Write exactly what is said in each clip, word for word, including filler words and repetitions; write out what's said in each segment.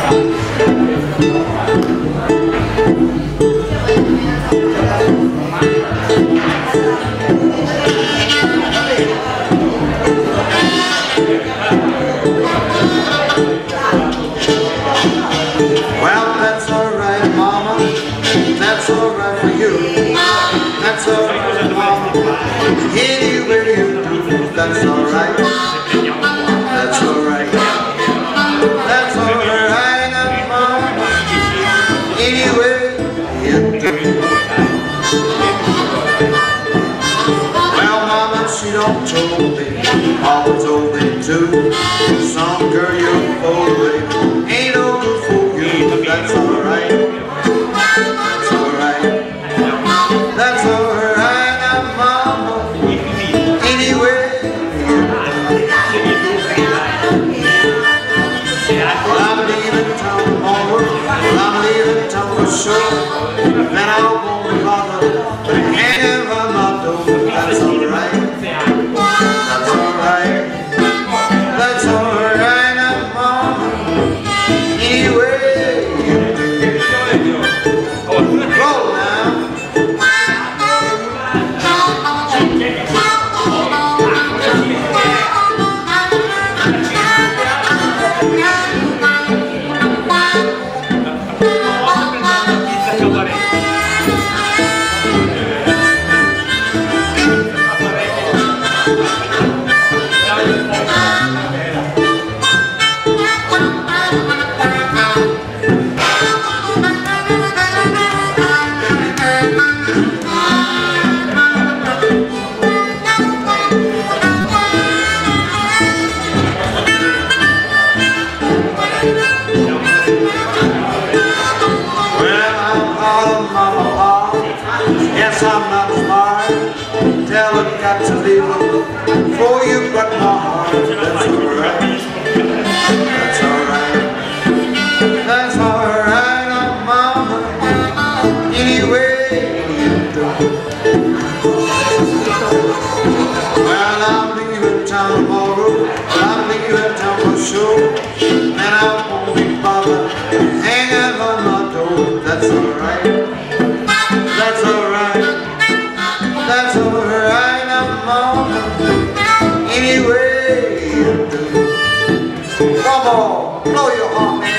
Anyway you do, that's alright. That's alright. That's alright, Mama. Anyway you do. Well, Mama, she don't told me, Papa told me too. Some girl you're folding ain't no good for you, but that's alright. That's alright. That's alright. Sure, then I won't bother, but it can't run my door. That's alright. That's alright. That's alright, Mama. Anyway you do. Roll now. Yes, I'm not smart. Tell her got to leave her before you got my heart. That's alright. That's alright. That's alright, Mama. Anyway you do. Well, I'm leaving town tomorrow. I'm leaving town for sure. And I won't be bothered hanging on my door. That's alright. That's alright. That's alright, Mama. Anyway you do. Come on, blow your heart, man.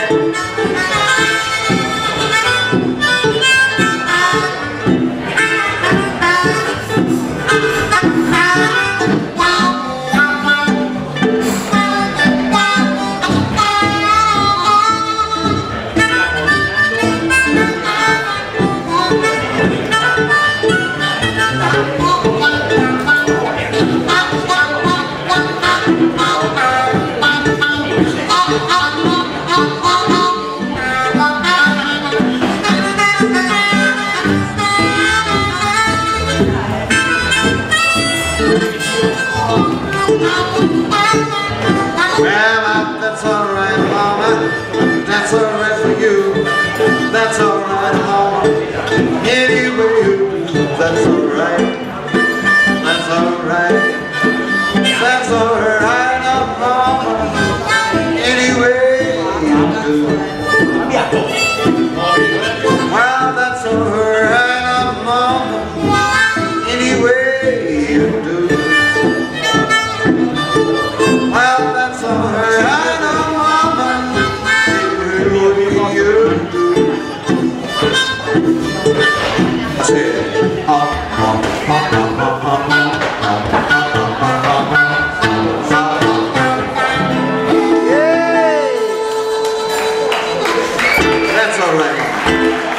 Well, that's alright, Mama. That's alright for you. That's alright, Mama. Anyway you do. That's alright. That's alright. That's alright, Mama. Anyway you do. Well, that's alright, Mama. Anyway you do. Well, that's alright, Mama. Anyway you do. That's it. Uh, uh, uh, uh, uh, uh, uh. Yay! That's alright.